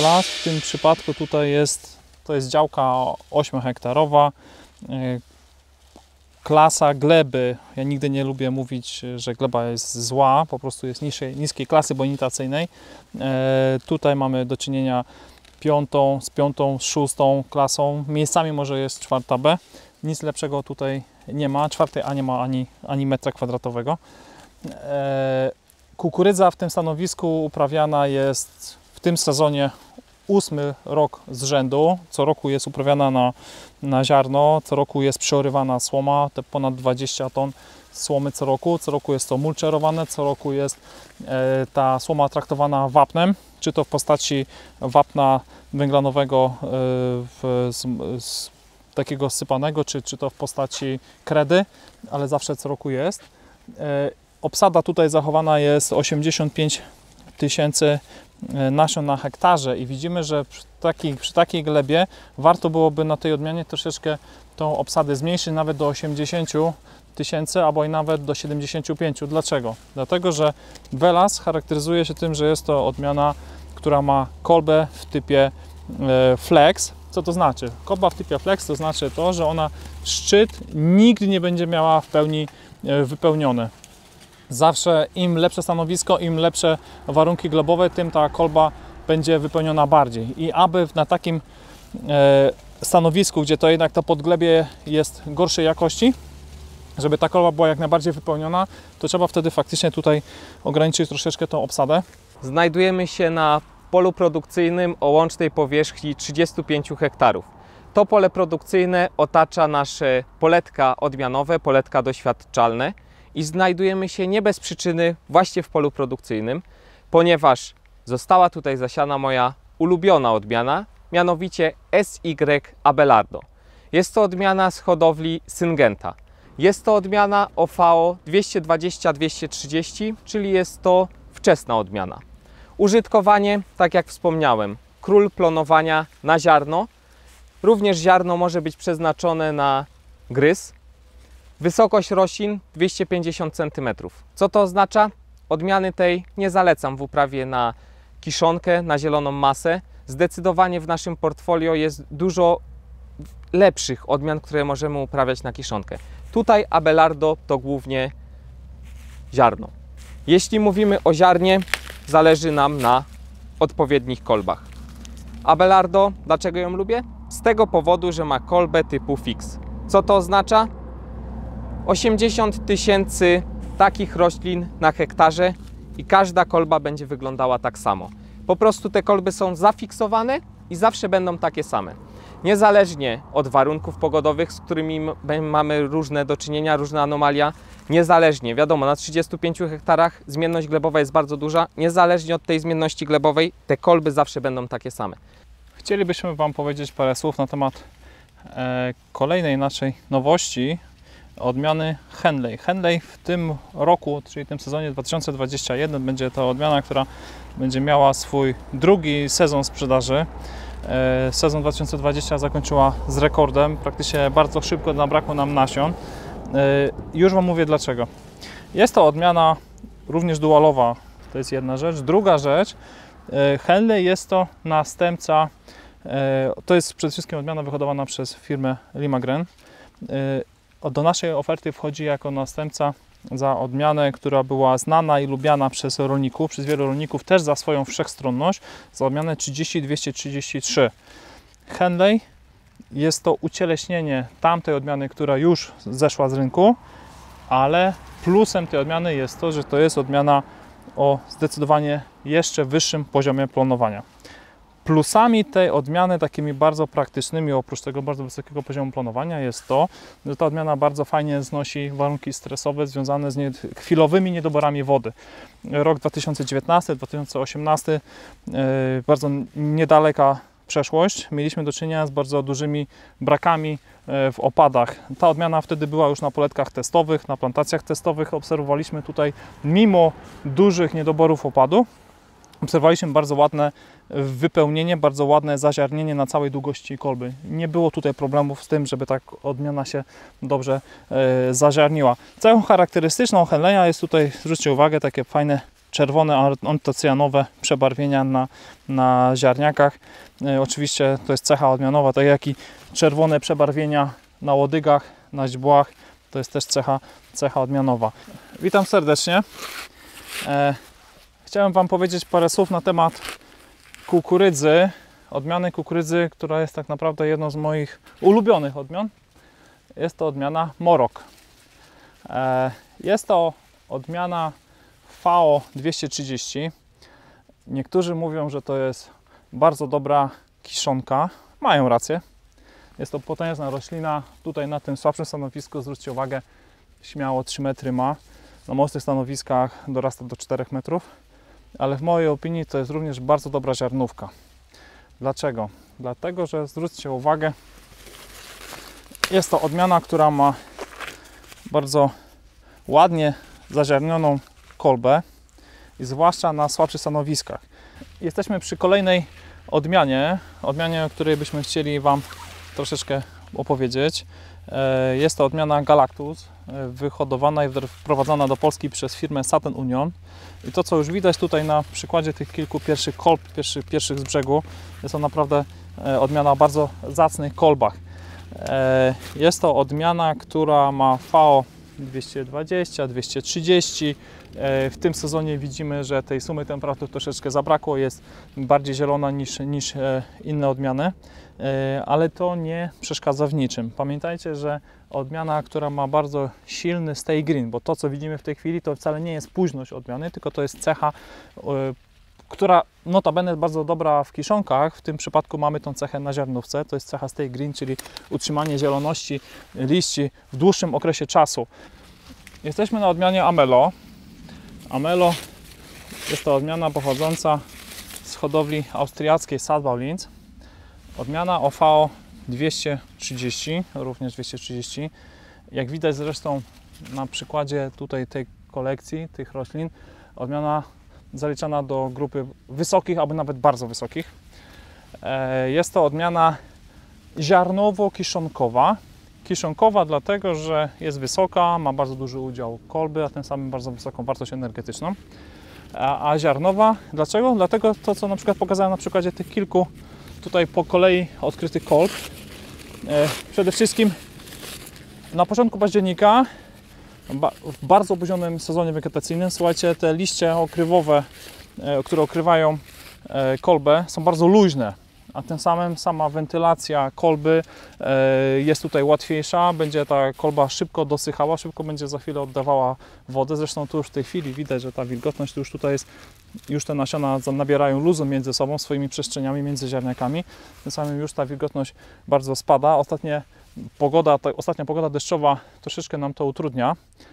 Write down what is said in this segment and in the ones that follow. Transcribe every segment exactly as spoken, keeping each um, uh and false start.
Velas. W tym przypadku tutaj jest, to jest działka ośmiohektarowa. Klasa gleby, ja nigdy nie lubię mówić, że gleba jest zła, po prostu jest niższej, niskiej klasy bonitacyjnej. E, tutaj mamy do czynienia piątą, z piątą, z szóstą klasą, miejscami może jest czwarta B. Nic lepszego tutaj nie ma, czwartej A nie ma ani, ani metra kwadratowego. E, kukurydza w tym stanowisku uprawiana jest w tym sezonie ósmy rok z rzędu. Co roku jest uprawiana na, na ziarno, co roku jest przeorywana słoma, te ponad dwadzieścia ton słomy co roku. Co roku jest to mulczerowane, co roku jest e, ta słoma traktowana wapnem, czy to w postaci wapna węglanowego e, w, z, z takiego sypanego, czy, czy to w postaci kredy, ale zawsze co roku jest. E, obsada tutaj zachowana jest osiemdziesiąt pięć tysięcy nasion na hektarze i widzimy, że przy takiej, przy takiej glebie warto byłoby na tej odmianie troszeczkę tą obsadę zmniejszyć nawet do osiemdziesięciu tysięcy albo i nawet do siedemdziesięciu pięciu. Dlaczego? Dlatego, że Velas charakteryzuje się tym, że jest to odmiana, która ma kolbę w typie flex. Co to znaczy? Kolba w typie flex to znaczy to, że ona szczyt nigdy nie będzie miała w pełni wypełnione. Zawsze im lepsze stanowisko, im lepsze warunki glebowe, tym ta kolba będzie wypełniona bardziej. I aby na takim e, stanowisku, gdzie to jednak to podglebie jest gorszej jakości, żeby ta kolba była jak najbardziej wypełniona, to trzeba wtedy faktycznie tutaj ograniczyć troszeczkę tą obsadę. Znajdujemy się na polu produkcyjnym o łącznej powierzchni trzydziestu pięciu hektarów. To pole produkcyjne otacza nasze poletka odmianowe, poletka doświadczalne. I znajdujemy się nie bez przyczyny właśnie w polu produkcyjnym, ponieważ została tutaj zasiana moja ulubiona odmiana, mianowicie S Y Abelardo. Jest to odmiana z hodowli Syngenta. Jest to odmiana o V O dwieście dwadzieścia dwieście trzydzieści, czyli jest to wczesna odmiana. Użytkowanie, tak jak wspomniałem, król plonowania na ziarno. Również ziarno może być przeznaczone na gryz. Wysokość roślin dwieście pięćdziesiąt centymetrów. Co to oznacza? Odmiany tej nie zalecam w uprawie na kiszonkę, na zieloną masę. Zdecydowanie w naszym portfolio jest dużo lepszych odmian, które możemy uprawiać na kiszonkę. Tutaj Abelardo to głównie ziarno. Jeśli mówimy o ziarnie, zależy nam na odpowiednich kolbach. Abelardo, dlaczego ją lubię? Z tego powodu, że ma kolbę typu fix. Co to oznacza? osiemdziesiąt tysięcy takich roślin na hektarze i każda kolba będzie wyglądała tak samo. Po prostu te kolby są zafiksowane i zawsze będą takie same. Niezależnie od warunków pogodowych, z którymi mamy różne do czynienia, różne anomalia, niezależnie, wiadomo, na trzydziestu pięciu hektarach zmienność glebowa jest bardzo duża, niezależnie od tej zmienności glebowej, te kolby zawsze będą takie same. Chcielibyśmy Wam powiedzieć parę słów na temat e, kolejnej naszej nowości, odmiany Henley. Henley w tym roku, czyli w tym sezonie dwa tysiące dwudziestym pierwszym, będzie to odmiana, która będzie miała swój drugi sezon sprzedaży. Sezon dwa tysiące dwudziesty zakończyła z rekordem, praktycznie bardzo szybko nabrakło nam nasion. Już Wam mówię dlaczego. Jest to odmiana również dualowa, to jest jedna rzecz. Druga rzecz, Henley jest to następca, to jest przede wszystkim odmiana wyhodowana przez firmę Limagren. Do naszej oferty wchodzi jako następca za odmianę, która była znana i lubiana przez rolników, przez wielu rolników też za swoją wszechstronność, za odmianę trzydzieści dwieście trzydzieści trzy. Henley jest to ucieleśnienie tamtej odmiany, która już zeszła z rynku, ale plusem tej odmiany jest to, że to jest odmiana o zdecydowanie jeszcze wyższym poziomie planowania. Plusami tej odmiany, takimi bardzo praktycznymi, oprócz tego bardzo wysokiego poziomu planowania, jest to, że ta odmiana bardzo fajnie znosi warunki stresowe związane z nie, chwilowymi niedoborami wody. Rok dwa tysiące dziewiętnasty dwa tysiące osiemnasty, yy, bardzo niedaleka przeszłość, mieliśmy do czynienia z bardzo dużymi brakami yy, w opadach. Ta odmiana wtedy była już na poletkach testowych, na plantacjach testowych. Obserwowaliśmy tutaj, mimo dużych niedoborów opadu, obserwowaliśmy bardzo ładne wypełnienie, bardzo ładne zaziarnienie na całej długości kolby. Nie było tutaj problemów z tym, żeby tak odmiana się dobrze e, zaziarniła. Cechą charakterystyczną Henleya jest tutaj, zwróćcie uwagę, takie fajne czerwone antocyjanowe przebarwienia na, na ziarniakach. Oczywiście to jest cecha odmianowa, tak jak i czerwone przebarwienia na łodygach, na źdźbłach, to jest też cecha, cecha odmianowa. Witam serdecznie. E, chciałem Wam powiedzieć parę słów na temat kukurydzy, odmiany kukurydzy, która jest tak naprawdę jedną z moich ulubionych odmian. Jest to odmiana Morok. E, jest to odmiana V O dwieście trzydzieści. Niektórzy mówią, że to jest bardzo dobra kiszonka. Mają rację. Jest to potężna roślina. Tutaj na tym słabszym stanowisku, zwróćcie uwagę, śmiało trzy metry ma. Na mocnych stanowiskach dorasta do czterech metrów. Ale w mojej opinii to jest również bardzo dobra ziarnówka. Dlaczego? Dlatego, że zwróćcie uwagę, jest to odmiana, która ma bardzo ładnie zaziarnioną kolbę i zwłaszcza na słabszych stanowiskach. Jesteśmy przy kolejnej odmianie, odmianie, o której byśmy chcieli Wam troszeczkę opowiedzieć. Jest to odmiana Galactus, wyhodowana i wprowadzana do Polski przez firmę Saten Union. I to, co już widać tutaj na przykładzie tych kilku pierwszych kolb, pierwszych, pierwszych z brzegu, jest to naprawdę odmiana o bardzo zacnych kolbach. Jest to odmiana, która ma V O dwieście dwadzieścia, dwieście trzydzieści. W tym sezonie widzimy, że tej sumy temperatur troszeczkę zabrakło, jest bardziej zielona niż, niż inne odmiany, ale to nie przeszkadza w niczym. Pamiętajcie, że odmiana, która ma bardzo silny stay green, bo to, co widzimy w tej chwili, to wcale nie jest późność odmiany, tylko to jest cecha, która notabene jest bardzo dobra w kiszonkach. W tym przypadku mamy tą cechę na ziarnówce, to jest cecha stay green, czyli utrzymanie zieloności liści w dłuższym okresie czasu. Jesteśmy na odmianie Amelo. Amelo jest to odmiana pochodząca z hodowli austriackiej Sadbau-Linz. Odmiana o V O dwieście trzydzieści, również dwieście trzydzieści. Jak widać zresztą na przykładzie tutaj tej kolekcji, tych roślin, odmiana zaliczana do grupy wysokich, albo nawet bardzo wysokich. Jest to odmiana ziarnowo-kiszonkowa. Kiszonkowa dlatego, że jest wysoka, ma bardzo duży udział kolby, a tym samym bardzo wysoką wartość energetyczną. A, a ziarnowa, dlaczego? Dlatego to, co na przykład pokazałem na przykładzie tych kilku tutaj po kolei odkrytych kolb. E, przede wszystkim na początku października, ba, w bardzo opóźnionym sezonie wegetacyjnym, słuchajcie, te liście okrywowe, e, które okrywają e, kolbę, są bardzo luźne. A tym samym sama wentylacja kolby jest tutaj łatwiejsza, będzie ta kolba szybko dosychała, szybko będzie za chwilę oddawała wodę. Zresztą tu już w tej chwili widać, że ta wilgotność już tutaj jest, już te nasiona nabierają luzu między sobą, swoimi przestrzeniami między ziarniakami. Tym samym już ta wilgotność bardzo spada. Ostatnie pogoda, ta ostatnia pogoda deszczowa troszeczkę nam to utrudnia.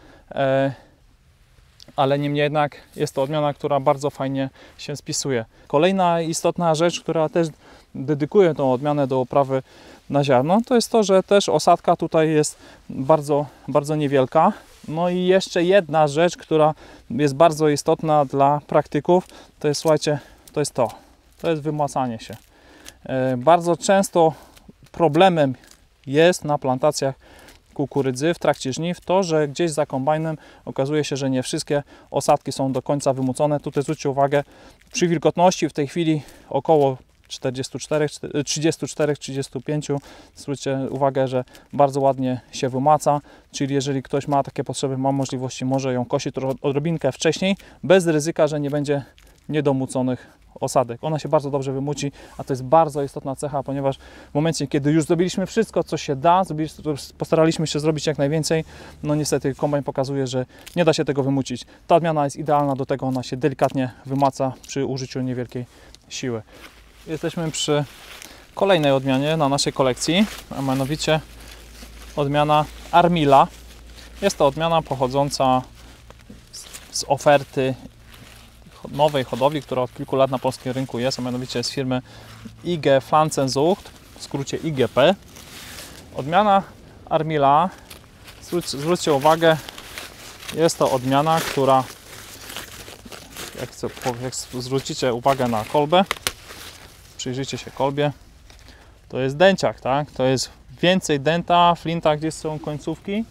Ale niemniej jednak jest to odmiana, która bardzo fajnie się spisuje. Kolejna istotna rzecz, która też dedykuje tą odmianę do uprawy na ziarno, to jest to, że też osadka tutaj jest bardzo, bardzo niewielka. No i jeszcze jedna rzecz, która jest bardzo istotna dla praktyków, to jest, słuchajcie, to jest to, to jest wymłacanie się. Bardzo często problemem jest na plantacjach kukurydzy w trakcie żniw to, że gdzieś za kombajnem okazuje się, że nie wszystkie osadki są do końca wymucone. Tutaj zwróćcie uwagę, przy wilgotności w tej chwili około czterdzieści cztery, trzydzieści cztery, trzydzieści pięć, zwróćcie uwagę, że bardzo ładnie się wymaca, czyli jeżeli ktoś ma takie potrzeby, ma możliwości, może ją kosić odrobinkę wcześniej, bez ryzyka, że nie będzie niedomuconych osadek. Ona się bardzo dobrze wymuci, a to jest bardzo istotna cecha, ponieważ w momencie, kiedy już zrobiliśmy wszystko, co się da, postaraliśmy się zrobić jak najwięcej, no niestety kombajn pokazuje, że nie da się tego wymucić. Ta odmiana jest idealna do tego, ona się delikatnie wymaca przy użyciu niewielkiej siły. Jesteśmy przy kolejnej odmianie na naszej kolekcji, a mianowicie odmiana Armilla. Jest to odmiana pochodząca z oferty nowej hodowli, która od kilku lat na polskim rynku jest, a mianowicie z firmy I G Pflanzenzucht, w skrócie I G P. Odmiana Armilla, zwróćcie uwagę, jest to odmiana, która, jak, jak zwrócicie uwagę na kolbę, przyjrzyjcie się kolbie, to jest dęciak, tak? To jest więcej dęta, flinta, gdzie są końcówki,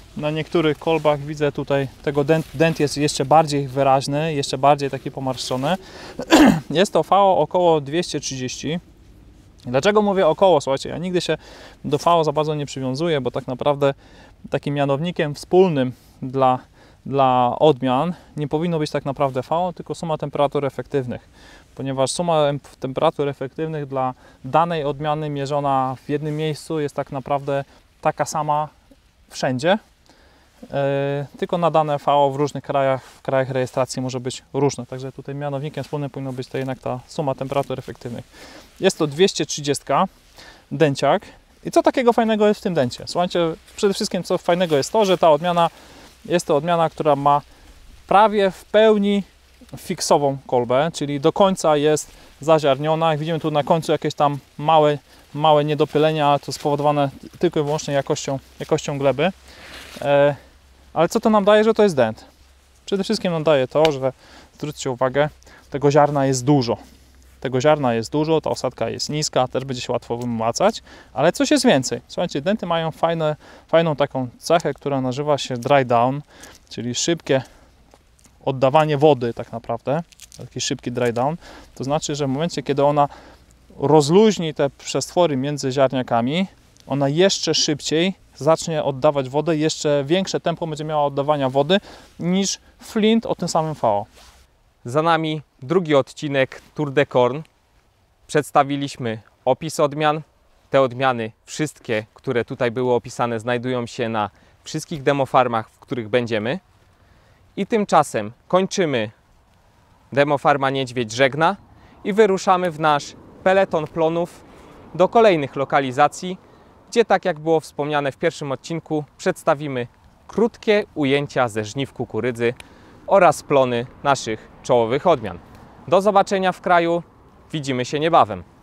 Na niektórych kolbach widzę tutaj tego dent, dent jest jeszcze bardziej wyraźny, jeszcze bardziej taki pomarszczony. Jest to V O około dwieście trzydzieści. Dlaczego mówię około? Słuchajcie, ja nigdy się do V O za bardzo nie przywiązuję, bo tak naprawdę takim mianownikiem wspólnym dla, dla odmian nie powinno być tak naprawdę V O, tylko suma temperatur efektywnych. Ponieważ suma temperatur efektywnych dla danej odmiany mierzona w jednym miejscu jest tak naprawdę taka sama wszędzie, yy, tylko na dane V O w różnych krajach, w krajach rejestracji może być różne. Także tutaj mianownikiem wspólnym powinno być to jednak ta suma temperatur efektywnych. Jest to dwieście trzydzieści dęciak. I co takiego fajnego jest w tym dencie? Słuchajcie, przede wszystkim co fajnego jest to, że ta odmiana jest to odmiana, która ma prawie w pełni fiksową kolbę, czyli do końca jest zaziarniona. Jak widzimy tu na końcu jakieś tam małe, małe niedopylenia, ale to spowodowane tylko i wyłącznie jakością, jakością gleby. E, ale co to nam daje, że to jest dent? Przede wszystkim nam daje to, że zwróćcie uwagę, tego ziarna jest dużo. Tego ziarna jest dużo, ta osadka jest niska, też będzie się łatwo wymacać, ale coś jest więcej. Słuchajcie, denty mają fajne, fajną taką cechę, która nazywa się dry down, czyli szybkie oddawanie wody tak naprawdę, taki szybki dry down. To znaczy, że w momencie, kiedy ona rozluźni te przestwory między ziarniakami, ona jeszcze szybciej zacznie oddawać wodę, jeszcze większe tempo będzie miała oddawania wody niż flint o tym samym V O. Za nami drugi odcinek Tour de Corn. Przedstawiliśmy opis odmian. Te odmiany, wszystkie, które tutaj były opisane, znajdują się na wszystkich demofarmach, w których będziemy. I tymczasem kończymy demofarma Niedźwiedź Żegna i wyruszamy w nasz peleton plonów do kolejnych lokalizacji, gdzie, tak jak było wspomniane w pierwszym odcinku, przedstawimy krótkie ujęcia ze żniw kukurydzy oraz plony naszych czołowych odmian. Do zobaczenia w kraju, widzimy się niebawem.